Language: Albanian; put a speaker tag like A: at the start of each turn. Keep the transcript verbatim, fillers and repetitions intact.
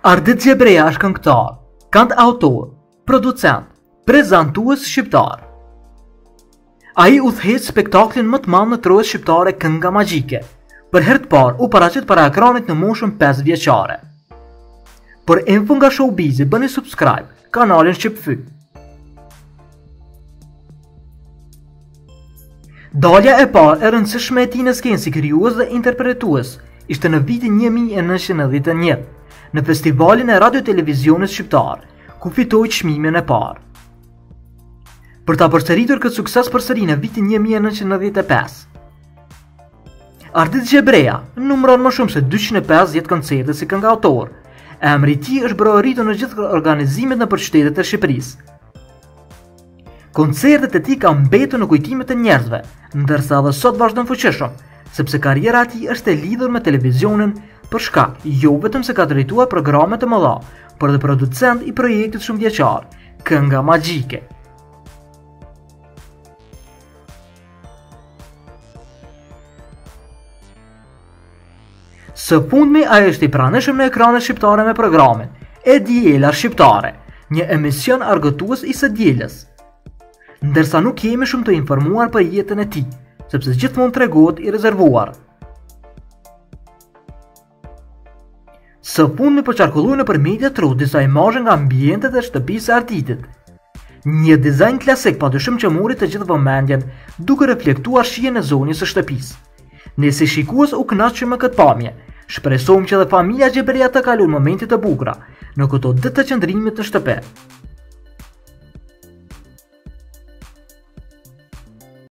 A: Ardit Gjebrea është këngëtar, këngëautor, producent, prezantues shqiptar. Ai udhëheq spektaklin më të madh në trojën shqiptare Kënga Magjike. Për herë të parë u paraqit para ekranit në moshën pesë vjeçare. Për info nga Showbizi bëni subscribe kanalin Shqipfy. Dalja e parë e rëndësishme e tij në skenë si krijues dhe interpretues ishte në vitin një mijë e nëntëqind e nëntëdhjetë e një, në festivalin e radio-televizionit shqiptar, ku fitoi çmimin e parë. Për ta përsëritur këtë sukses përsëri në vitin një mijë e nëntëqind e nëntëdhjetë e pesë. Ardit Gjebrea numëron më shumë se dyqind e pesëdhjetë koncerte si këngëautor. Emri i tij është bëroritur në gjithë organizimet nëpër qytetet e Shqipërisë. Koncertet e tij kanë mbetur në kujtimet e njerëzve, ndërsa edhe sot vazhdon fuqishëm, sepse karriera e tij është e lidhur me televizionin për shkak jo vetëm se ka drejtuar programe të mëdha, por edhe producent i projektit shumëvjeçar, Kënga Magjike. Së fundmi ai është i pranishëm në ekranet shqiptare me programin E Diela Shqiptare, një emision argëtues i së dielës. Ndërsa nuk jemi shumë të informuar për jetën e tij, sepse gjithmonë tregohet i rezervuar. Së fundmi po qarkullojnë nëpër mediat rrugë disa imazhe nga ambientet e shtëpisë së artistit. Një dizajn klasik padyshim që mori të gjithë vëmendjen, duke reflektuar shijen e zonjës së shtëpisë. Ne si shikues u kënaqëm me këtë pamje. Shpresojmë që dhe familja Gjebrea të kalojë momente të bukura në këto ditë të qëndrimit në shtëpi.